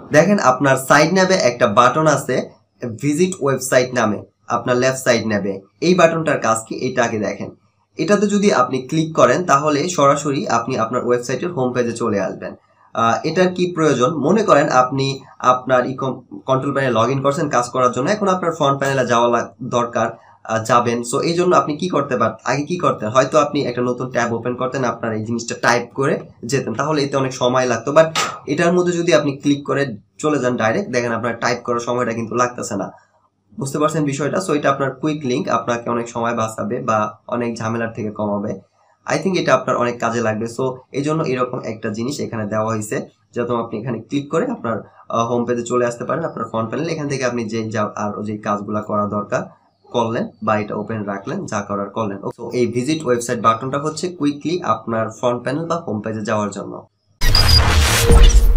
দেখেন আপনার সাইড ন্যাবে একটা বাটন আছে ভিজিট ওয়েবসাইট নামে, আপনার লেফট সাইড ন্যাবে। এই বাটনটার কাজ কি এটা আগে দেখেন। এটাতে যদি আপনি ক্লিক করেন তাহলে সরাসরি আপনি আপনার ওয়েবসাইটের হোম পেজে চলে আসবেন। এটার কি প্রয়োজন, মনে করেন আপনি আপনার কন্ট্রোল প্যানেলে লগ ইন করছেন কাজ করার জন্য, এখন আপনার ফ্রন্ট প্যানেলে যাওয়া দরকার, যাবেন। সো এই জন্য আপনি কি করতে পারেন, আগে কি করতেন, হয়তো আপনি একটা নতুন ট্যাব ওপেন করতেন, আপনার এই জিনিসটা টাইপ করে যেতেন, তাহলে এতে অনেক সময় লাগতো। বাট এটার মধ্যে যদি আপনি ক্লিক করে চলে যান ডাইরেক্ট, দেখেন আপনার টাইপ করার সময়টা কিন্তু লাগতেছে না। বুঝতে পারছেন বিষয়টা? সো এটা আপনার কুইক লিঙ্ক, আপনাকে অনেক সময় বাঁচাবে বা অনেক ঝামেলার থেকে কমাবে। আই থিঙ্ক এটা আপনার অনেক কাজে লাগবে। সো এই জন্য এরকম একটা জিনিস এখানে দেওয়া হয়েছে, যাতে আপনি এখানে ক্লিক করে আপনার হোম পেজে চলে আসতে পারেন, আপনার ফ্রন্ট প্যানেল। এখান থেকে আপনি যে কাজগুলো করা দরকার করলেন বা এটা ওপেন রাখলেন, যা করার করলেন। তো এই ভিজিট ওয়েবসাইট বাটনটা হচ্ছে কুইকলি আপনার ফ্রন্ট প্যানেল বা হোম পেজে যাওয়ার জন্য।